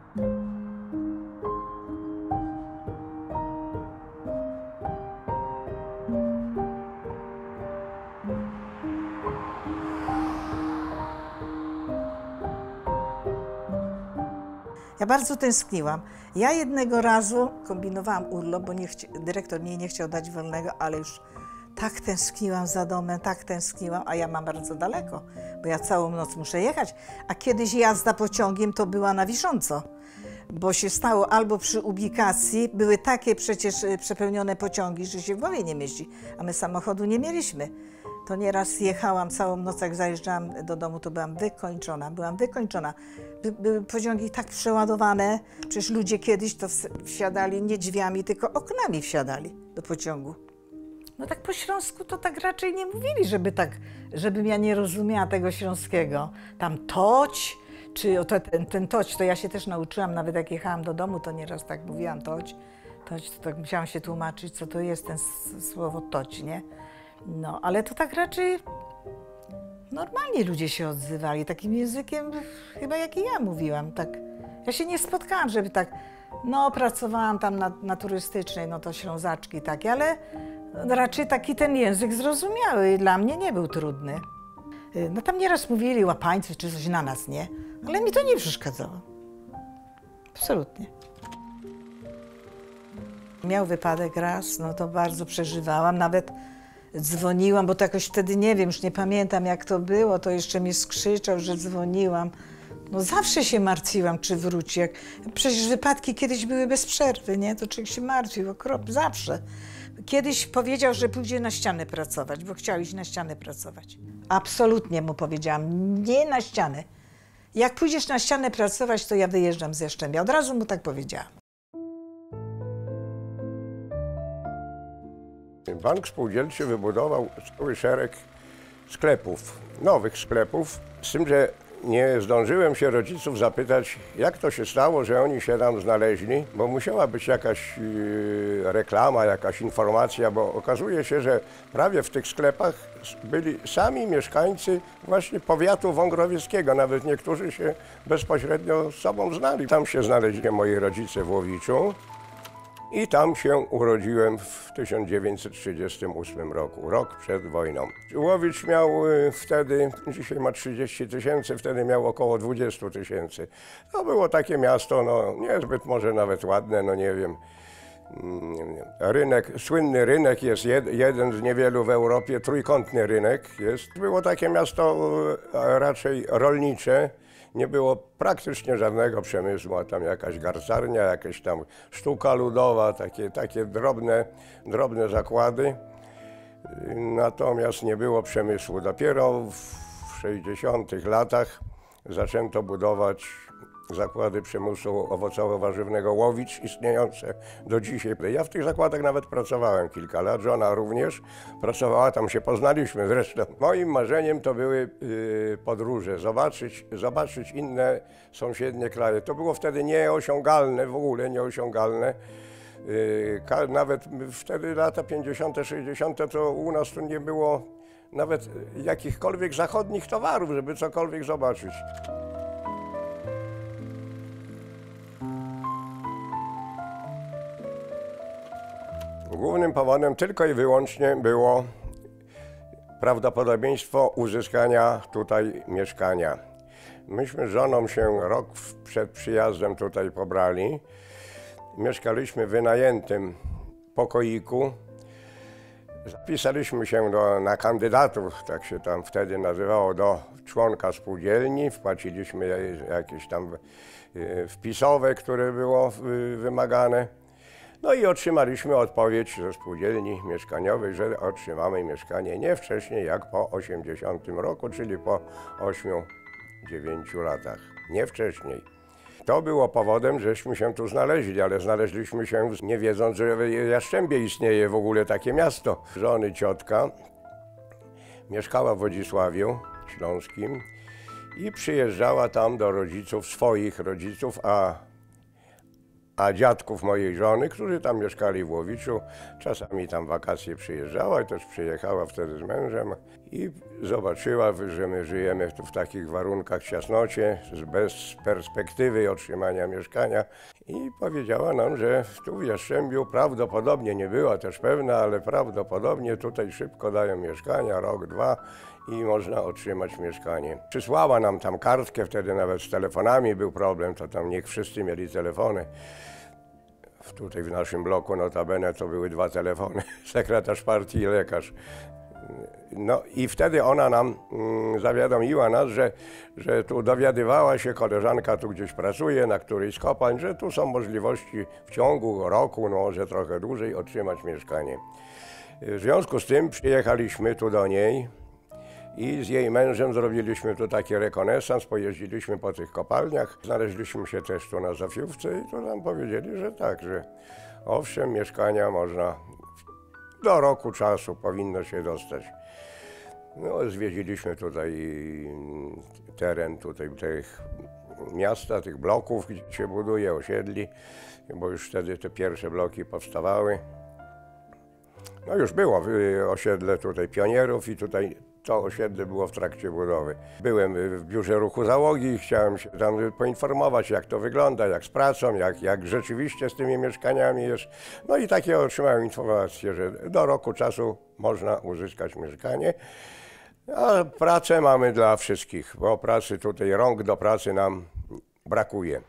Ja bardzo tęskniłam. Ja jednego razu kombinowałam urlop, bo dyrektor mnie nie chciał dać wolnego, ale już tak tęskniłam za domem, tak tęskniłam, a ja mam bardzo daleko, bo ja całą noc muszę jechać. A kiedyś jazda pociągiem to była na wisząco, bo się stało albo przy ubikacji, były takie przecież przepełnione pociągi, że się w głowie nie mieści, a my samochodu nie mieliśmy. To nieraz jechałam całą noc, jak zajeżdżałam do domu, to byłam wykończona. Były pociągi tak przeładowane, przecież ludzie kiedyś to wsiadali nie drzwiami, tylko oknami wsiadali do pociągu. No tak po śląsku to tak raczej nie mówili, żebym ja nie rozumiała tego śląskiego. Tam toć, czy ten toć, to ja się też nauczyłam, nawet jak jechałam do domu, to nieraz tak mówiłam toć, to tak musiałam się tłumaczyć, co to jest ten słowo toć, nie? No, ale to tak raczej Normalnie ludzie się odzywali, takim językiem chyba jak i ja mówiłam. Tak. Ja się nie spotkałam, żeby tak, no pracowałam tam na turystycznej, no to Ślązaczki takie, ale raczej taki ten język zrozumiały i dla mnie nie był trudny. No tam nieraz mówili łapańcy czy coś na nas, nie? Ale mi to nie przeszkadzało. Absolutnie. Miał wypadek raz, no to bardzo przeżywałam, nawet dzwoniłam, bo to jakoś wtedy, nie wiem, już nie pamiętam jak to było, to jeszcze mnie skrzyczał, że dzwoniłam. No zawsze się martwiłam, czy wróci. Przecież wypadki kiedyś były bez przerwy, nie? To człowiek się martwił, zawsze. Kiedyś powiedział, że pójdzie na ścianę pracować, bo chciał iść na ścianę pracować. Absolutnie mu powiedziałam, nie na ścianę. Jak pójdziesz na ścianę pracować, to ja wyjeżdżam z Jastrzębia. Od razu mu tak powiedziałam. Bank Spółdzielczy wybudował cały szereg sklepów, nowych sklepów, z tym, że nie zdążyłem się rodziców zapytać, jak to się stało, że oni się tam znaleźli, bo musiała być jakaś reklama, jakaś informacja, bo okazuje się, że prawie w tych sklepach byli sami mieszkańcy właśnie powiatu wągrowieckiego, nawet niektórzy się bezpośrednio z sobą znali. Tam się znaleźli moi rodzice w Łowiczu. I tam się urodziłem w 1938 roku, rok przed wojną. Łowicz miał wtedy, dzisiaj ma 30 000, wtedy miał około 20 000. To było takie miasto, no niezbyt może nawet ładne, no nie wiem. Rynek, słynny rynek jest jeden z niewielu w Europie, trójkątny rynek jest. Było takie miasto raczej rolnicze. Nie było praktycznie żadnego przemysłu, a tam jakaś garcarnia, jakaś tam sztuka ludowa, takie drobne zakłady. Natomiast nie było przemysłu. Dopiero w 60-tych latach zaczęto budować zakłady przemysłu owocowo-warzywnego Łowicz, istniejące do dzisiaj. Ja w tych zakładach nawet pracowałem kilka lat, żona również pracowała, tam się poznaliśmy zresztą. Moim marzeniem to były podróże, zobaczyć inne sąsiednie kraje. To było wtedy nieosiągalne, w ogóle nieosiągalne. Nawet wtedy lata 50., 60. to u nas tu nie było nawet jakichkolwiek zachodnich towarów, żeby cokolwiek zobaczyć. Głównym powodem tylko i wyłącznie było prawdopodobieństwo uzyskania tutaj mieszkania. Myśmy z żoną się rok przed przyjazdem tutaj pobrali. Mieszkaliśmy w wynajętym pokoiku. Zapisaliśmy się na kandydatów, tak się tam wtedy nazywało, do członka spółdzielni. Wpłaciliśmy jakieś tam wpisowe, które było wymagane. No i otrzymaliśmy odpowiedź ze spółdzielni mieszkaniowej, że otrzymamy mieszkanie nie wcześniej jak po 80 roku, czyli po 8-9 latach. Nie wcześniej. To było powodem, żeśmy się tu znaleźli, ale znaleźliśmy się nie wiedząc, że w Jastrzębie istnieje w ogóle takie miasto. Żony ciotka mieszkała w Wodzisławiu Śląskim i przyjeżdżała tam do rodziców, swoich rodziców, a dziadków mojej żony, którzy tam mieszkali w Łowiczu, czasami tam wakacje przyjeżdżała i też przyjechała wtedy z mężem i zobaczyła, że my żyjemy tu w takich warunkach, ciasnocie, bez perspektywy otrzymania mieszkania i powiedziała nam, że tu w Jastrzębiu prawdopodobnie, nie była też pewna, ale prawdopodobnie tutaj szybko dają mieszkania, rok, dwa i można otrzymać mieszkanie. Przysłała nam tam kartkę, wtedy nawet z telefonami był problem, to tam niech wszyscy mieli telefony. Tutaj w naszym bloku notabene to były 2 telefony, sekretarz partii i lekarz. No i wtedy ona nam zawiadomiła nas, że tu dowiadywała się, koleżanka tu gdzieś pracuje, na którejś z kopalń, że tu są możliwości w ciągu roku, no może trochę dłużej, otrzymać mieszkanie. W związku z tym przyjechaliśmy tu do niej i z jej mężem zrobiliśmy tu taki rekonesans, pojeździliśmy po tych kopalniach. Znaleźliśmy się też tu na Zofiówce i tu nam powiedzieli, że tak, że owszem, mieszkania można do roku czasu powinno się dostać. No, zwiedziliśmy tutaj teren tych miasta, tych bloków, gdzie się buduje, osiedli, bo już wtedy te pierwsze bloki powstawały. No już było osiedle tutaj pionierów i tutaj to osiedle było w trakcie budowy. Byłem w biurze ruchu załogi i chciałem się tam poinformować, jak to wygląda, jak z pracą, jak rzeczywiście z tymi mieszkaniami jest. No i takie otrzymałem informację, że do roku czasu można uzyskać mieszkanie. A pracę mamy dla wszystkich, bo pracy tutaj, rąk do pracy nam brakuje.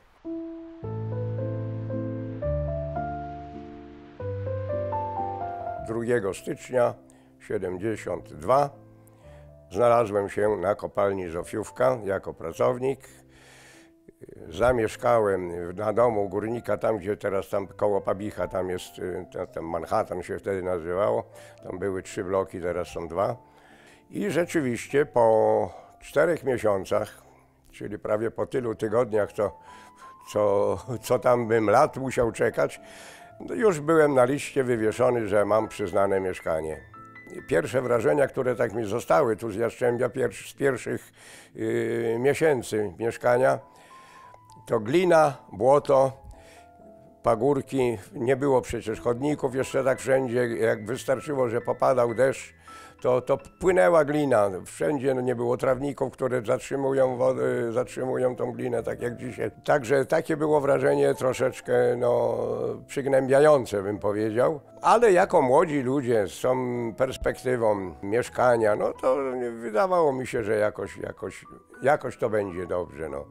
Drugiego stycznia 1972 znalazłem się na kopalni Zofiówka jako pracownik. Zamieszkałem na domu górnika, tam gdzie teraz tam koło Pabicha, tam jest, tam Manhattan się wtedy nazywało. Tam były 3 bloki, teraz są 2. I rzeczywiście po 4 miesiącach, czyli prawie po tylu tygodniach, co tam bym lat musiał czekać, już byłem na liście wywieszony, że mam przyznane mieszkanie. Pierwsze wrażenia, które tak mi zostały tu z Jastrzębia, z pierwszych miesięcy mieszkania, to glina, błoto, pagórki, nie było przecież chodników jeszcze tak wszędzie, jak wystarczyło, że popadał deszcz, to płynęła glina, wszędzie nie było trawników, które zatrzymują wodę, zatrzymują tą glinę, tak jak dzisiaj. Także takie było wrażenie troszeczkę przygnębiające, bym powiedział. Ale jako młodzi ludzie z tą perspektywą mieszkania, no to wydawało mi się, że jakoś to będzie dobrze. No.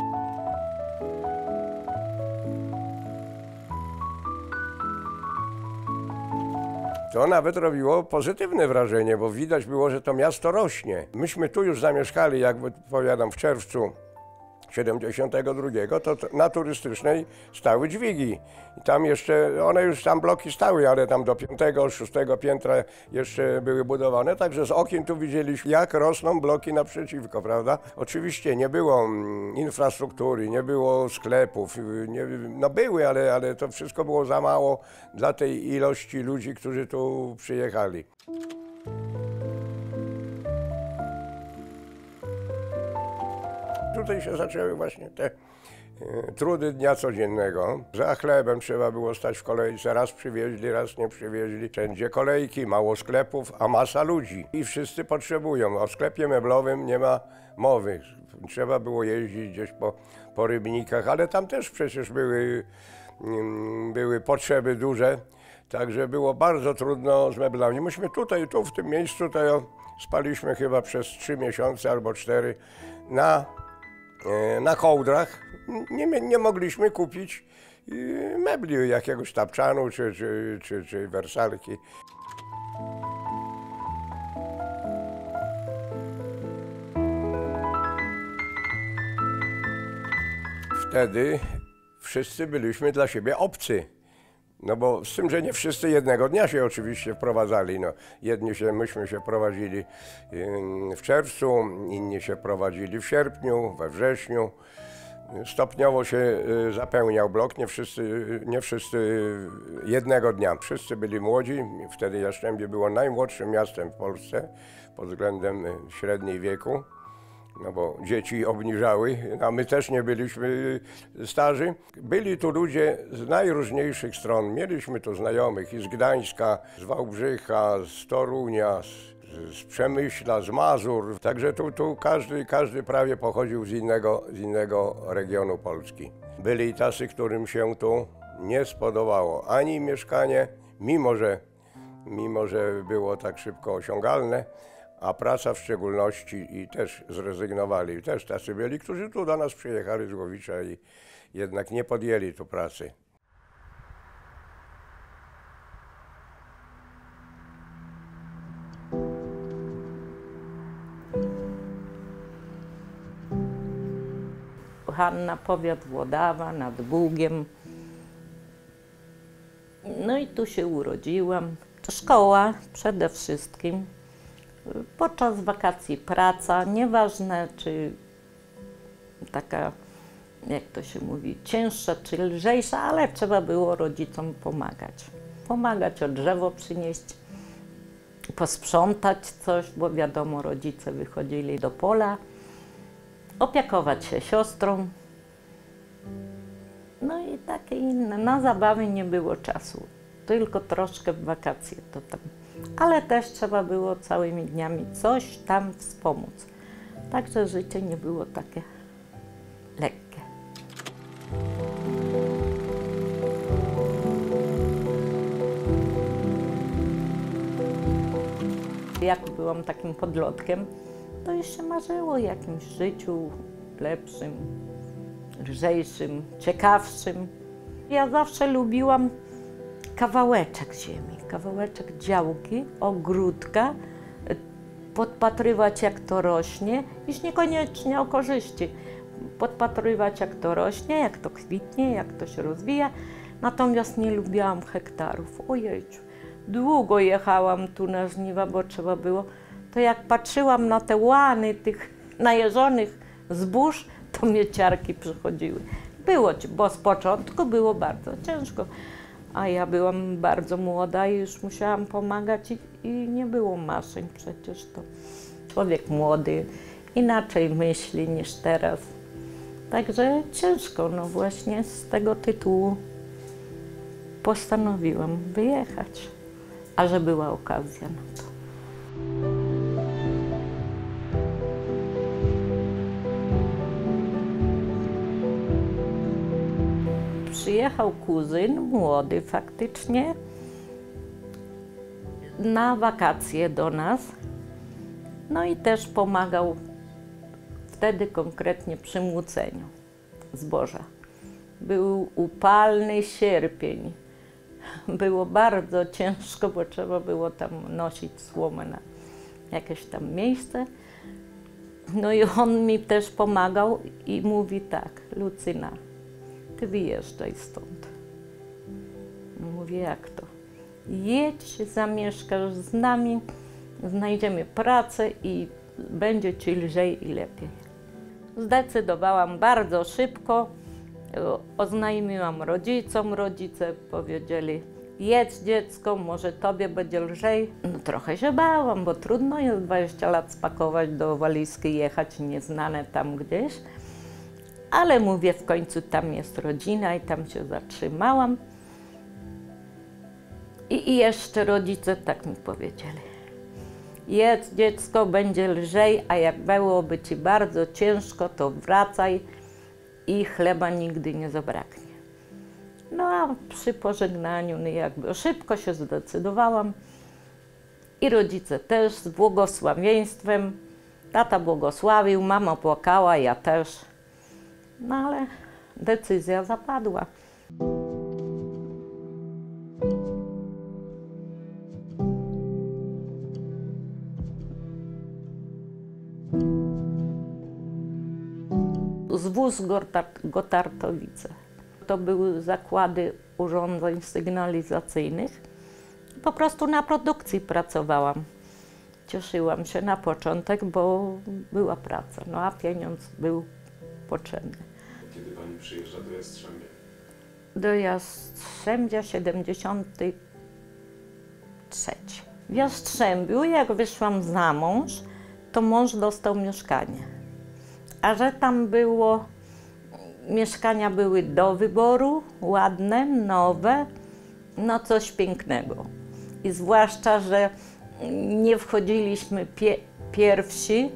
To nawet robiło pozytywne wrażenie, bo widać było, że to miasto rośnie. Myśmy tu już zamieszkali, jak powiadam, w czerwcu 72, to na Turystycznej stały dźwigi. I tam jeszcze, one już tam bloki stały, ale tam do 5., 6. piętra jeszcze były budowane, także z okien tu widzieliśmy, jak rosną bloki naprzeciwko, prawda? Oczywiście nie było infrastruktury, nie było sklepów, no były, ale to wszystko było za mało dla tej ilości ludzi, którzy tu przyjechali. Tutaj się zaczęły właśnie te trudy dnia codziennego. Za chlebem trzeba było stać w kolejce, raz przywieźli, raz nie przywieźli. Wszędzie kolejki, mało sklepów, a masa ludzi. I wszyscy potrzebują. O sklepie meblowym nie ma mowy. Trzeba było jeździć gdzieś po rybnikach, ale tam też przecież były potrzeby duże. Także było bardzo trudno z meblami. Myśmy tutaj, tu w tym miejscu, spaliśmy chyba przez 3 miesiące albo 4 na kołdrach. Nie mogliśmy kupić mebli, jakiegoś tapczanu czy wersalki. Wtedy wszyscy byliśmy dla siebie obcy. No bo z tym, że nie wszyscy jednego dnia się oczywiście wprowadzali. No, myśmy się prowadzili w czerwcu, inni się prowadzili w sierpniu, we wrześniu. Stopniowo się zapełniał blok, nie wszyscy jednego dnia. Wszyscy byli młodzi, wtedy Jastrzębie było najmłodszym miastem w Polsce pod względem średniej wieku. No bo dzieci obniżały, a my też nie byliśmy starzy. Byli tu ludzie z najróżniejszych stron. Mieliśmy tu znajomych i z Gdańska, z Wałbrzycha, z Torunia, z Przemyśla, z Mazur. Także tu każdy prawie pochodził z innego regionu Polski. Byli i tacy, którym się tu nie spodobało ani mieszkanie, mimo że było tak szybko osiągalne, a praca w szczególności i też zrezygnowali. Też tacy byli, którzy tu do nas przyjechali z Głowicza i jednak nie podjęli tu pracy. Hanna, powiat Włodawa, nad Bugiem. No i tu się urodziłam. To szkoła przede wszystkim. Podczas wakacji praca, nieważne czy taka, jak to się mówi, cięższa czy lżejsza, ale trzeba było rodzicom pomagać. Pomagać o drzewo przynieść, posprzątać coś, bo wiadomo, rodzice wychodzili do pola, opiekować się siostrą. No i takie inne. Na zabawy nie było czasu. tylko troszkę w wakacje to tam. Ale też trzeba było całymi dniami coś tam wspomóc. Także życie nie było takie lekkie. Jak byłam takim podlotkiem, to już się marzyło o jakimś życiu lepszym, lżejszym, ciekawszym. Ja zawsze lubiłam kawałeczek ziemi, kawałeczek działki, ogródka, podpatrywać jak to rośnie, już niekoniecznie o korzyści, podpatrywać jak to rośnie, jak to kwitnie, jak to się rozwija. Natomiast nie lubiłam hektarów. Ojejciu, długo jechałam tu na żniwa, bo trzeba było. To jak patrzyłam na te łany tych najeżonych zbóż, to mnie ciarki przychodziły. Było, bo z początku było bardzo ciężko, a ja byłam bardzo młoda i już musiałam pomagać i nie było maszyn przecież. To człowiek młody inaczej myśli niż teraz. Także ciężko, no właśnie z tego tytułu postanowiłam wyjechać, a że była okazja na to. Przyjechał kuzyn, młody faktycznie, na wakacje do nas. No i też pomagał wtedy konkretnie przy młóceniu zboża. Był upalny sierpień. Było bardzo ciężko, bo trzeba było tam nosić słomę na jakieś tam miejsce. No i on mi też pomagał i mówi tak: Lucyna, ty wyjeżdżaj stąd. Mówię, jak to? Jedź, zamieszkasz z nami, znajdziemy pracę i będzie ci lżej i lepiej. Zdecydowałam bardzo szybko, oznajmiłam rodzicom, rodzice powiedzieli: jedź dziecko, może tobie będzie lżej. No trochę się bałam, bo trudno jest 20 lat spakować do walizki, jechać nieznane tam gdzieś. Ale mówię, w końcu tam jest rodzina i tam się zatrzymałam. I jeszcze rodzice tak mi powiedzieli: jedz dziecko, będzie lżej, a jak byłoby ci bardzo ciężko, to wracaj i chleba nigdy nie zabraknie. No a przy pożegnaniu no jakby szybko się zdecydowałam i rodzice też z błogosławieństwem. Tata błogosławił, mama płakała, ja też. No ale decyzja zapadła. Zwóz Gotartowice. To były zakłady urządzeń sygnalizacyjnych. Po prostu na produkcji pracowałam. Cieszyłam się na początek, bo była praca, no a pieniądz był potrzebny. Kiedy pani przyjeżdża do Jastrzębia? Do Jastrzębia 73. W Jastrzębiu, jak wyszłam za mąż, to mąż dostał mieszkanie. A że tam było, mieszkania były do wyboru, ładne, nowe, no coś pięknego. I zwłaszcza, że nie wchodziliśmy pierwsi,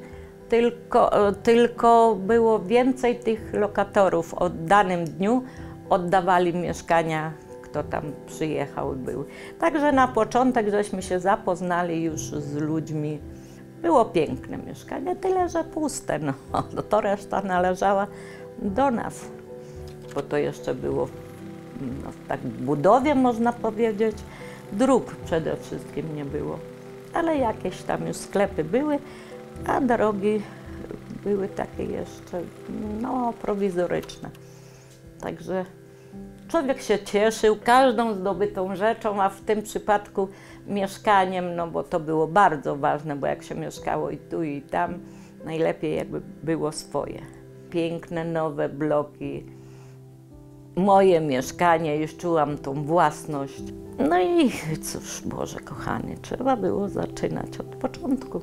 tylko było więcej tych lokatorów. O danym dniu oddawali mieszkania, kto tam przyjechał i był. Także na początek żeśmy się zapoznali już z ludźmi. Było piękne mieszkanie, tyle że puste. No, to reszta należała do nas, bo to jeszcze było no, tak w budowie, można powiedzieć. Dróg przede wszystkim nie było, ale jakieś tam już sklepy były, a drogi były takie jeszcze no, prowizoryczne. Także człowiek się cieszył każdą zdobytą rzeczą, a w tym przypadku mieszkaniem, no bo to było bardzo ważne, bo jak się mieszkało i tu i tam, najlepiej jakby było swoje. Piękne, nowe bloki, moje mieszkanie, już czułam tą własność. No i cóż, Boże kochany, trzeba było zaczynać od początku.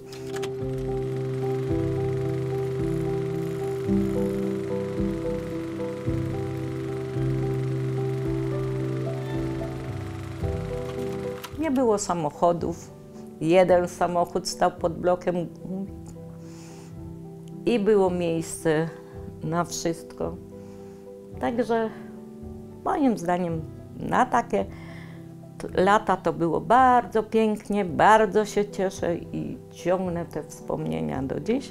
Nie było samochodów. Jeden samochód stał pod blokiem i było miejsce na wszystko. Także moim zdaniem na takie lata to było bardzo pięknie, bardzo się cieszę i ciągnę te wspomnienia do dziś.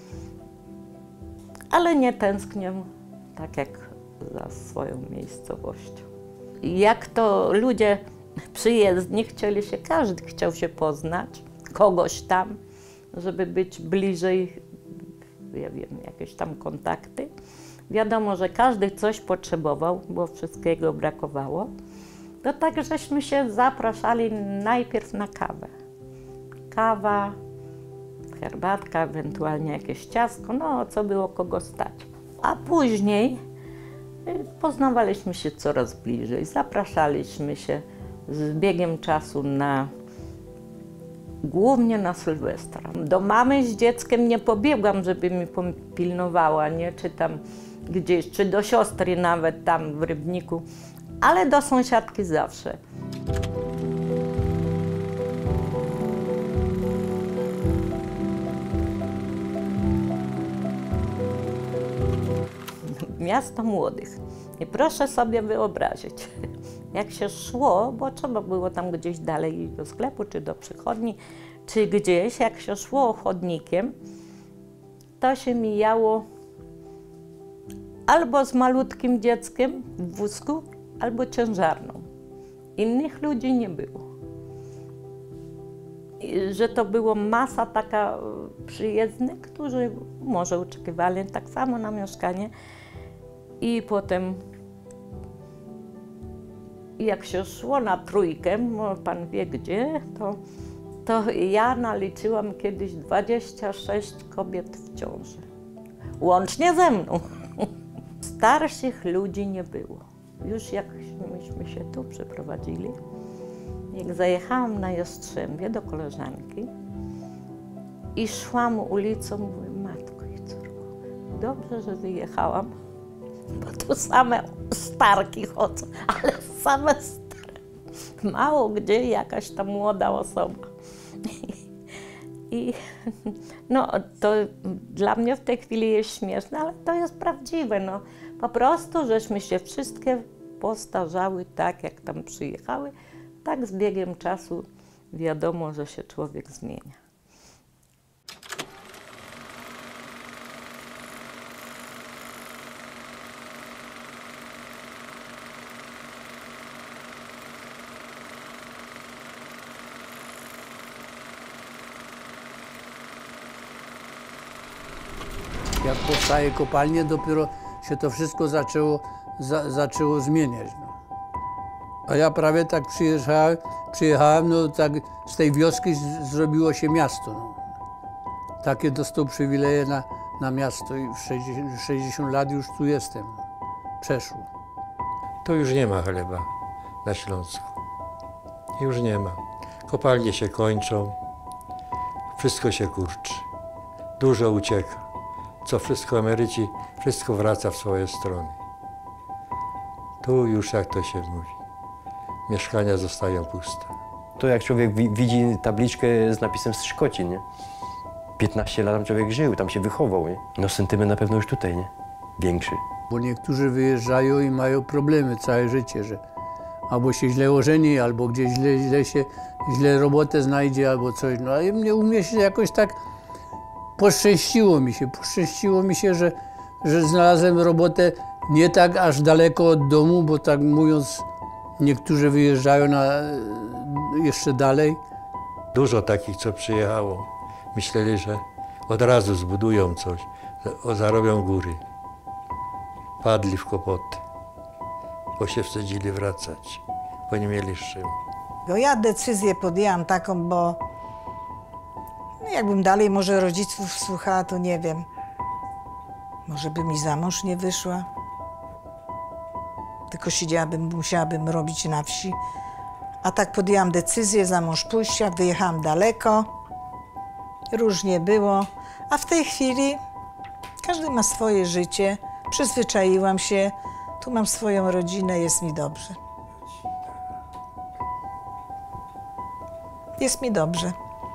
Ale nie tęsknię tak jak za swoją miejscowością. Jak to ludzie przyjezdni każdy chciał się poznać, kogoś tam, żeby być bliżej, ja wiem, jakieś tam kontakty. Wiadomo, że każdy coś potrzebował, bo wszystkiego brakowało. To tak, żeśmy się zapraszali najpierw na kawę. Kawa, herbatka, ewentualnie jakieś ciastko, no co było kogo stać. A później poznawaliśmy się coraz bliżej, zapraszaliśmy się z biegiem czasu głównie na Sylwestra. Do mamy z dzieckiem nie pobiegłam, żeby mi pilnowała, nie? Czy tam gdzieś, czy do siostry nawet tam w Rybniku, ale do sąsiadki zawsze. Miasto młodych. I proszę sobie wyobrazić, jak się szło, bo trzeba było tam gdzieś dalej iść do sklepu, czy do przychodni, czy gdzieś, jak się szło chodnikiem, to się mijało albo z malutkim dzieckiem w wózku, albo ciężarną. Innych ludzi nie było. I że to było masa taka przyjezdnych, którzy może oczekiwali tak samo na mieszkanie. I potem, jak się szło na trójkę, pan wie gdzie, to ja naliczyłam kiedyś 26 kobiet w ciąży. Łącznie ze mną. Starszych ludzi nie było. Już jak myśmy się tu przeprowadzili, jak zajechałam na Jastrzębie do koleżanki i szłam ulicą, mówię, matko i córko, dobrze, że wyjechałam, bo tu same starki chodzą, ale same stare. Mało gdzie jakaś ta młoda osoba. I no, to dla mnie w tej chwili jest śmieszne, ale to jest prawdziwe. No. Po prostu, żeśmy się wszystkie postarzały tak, jak tam przyjechały. Tak z biegiem czasu wiadomo, że się człowiek zmienia. Jak powstaje kopalnie, dopiero się to wszystko zaczęło zmieniać. No. A ja prawie tak przyjechałem, no tak z tej wioski zrobiło się miasto. No. Takie dostał przywileje na miasto i w 60 lat już tu jestem. No. Przeszło. To już nie ma chleba na Śląsku. Już nie ma. Kopalnie się kończą, wszystko się kurczy. Dużo ucieka. Co wszystko emeryci, wszystko wraca w swoje strony. Tu już, jak to się mówi, mieszkania zostają puste. To jak człowiek widzi tabliczkę z napisem Strzykocin, nie? 15 lat tam człowiek żył, tam się wychował, nie? No sentyment na pewno już tutaj, nie? Większy. Bo niektórzy wyjeżdżają i mają problemy całe życie, że albo się źle ożeni, albo gdzieś źle robotę znajdzie, albo coś. No a u mnie się jakoś tak poszczęściło mi się, że znalazłem robotę nie tak aż daleko od domu, bo tak mówiąc, niektórzy wyjeżdżają jeszcze dalej. Dużo takich, co przyjechało, myśleli, że od razu zbudują coś, zarobią góry. Padli w kłopoty, bo się wstydzili wracać, bo nie mieli z czym. No ja decyzję podjęłam taką, bo jakbym dalej może rodziców słuchała, to nie wiem. Może by mi za mąż nie wyszła. Tylko musiałabym robić na wsi. A tak podjęłam decyzję za mąż pójścia, wyjechałam daleko. Różnie było. A w tej chwili każdy ma swoje życie. Przyzwyczaiłam się. Tu mam swoją rodzinę, jest mi dobrze. Jest mi dobrze.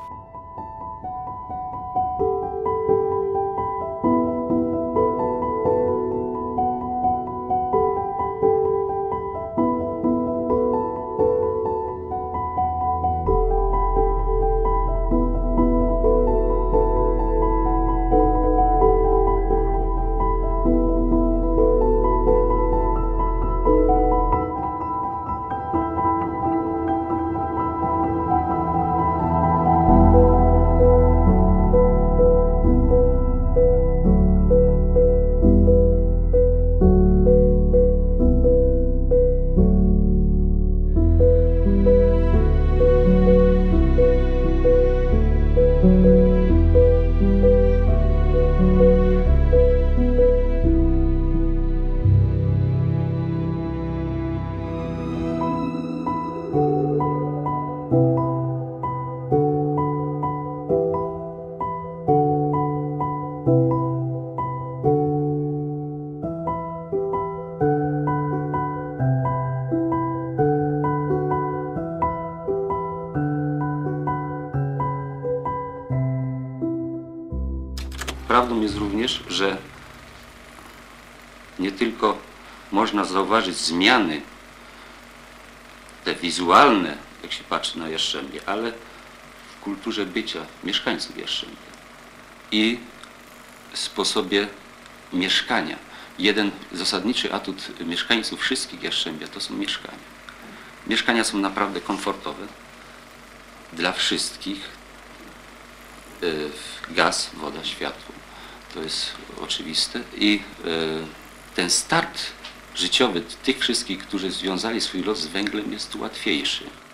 Prawdą jest również, że nie tylko można zauważyć zmiany te wizualne, jak się patrzy na Jastrzębie, ale w kulturze bycia mieszkańców Jastrzębia i sposobie mieszkania. Jeden zasadniczy atut mieszkańców wszystkich Jastrzębia to są mieszkania. Mieszkania są naprawdę komfortowe dla wszystkich. Gaz, woda, światło. To jest oczywiste i ten start życiowy tych wszystkich, którzy związali swój los z węglem, jest łatwiejszy.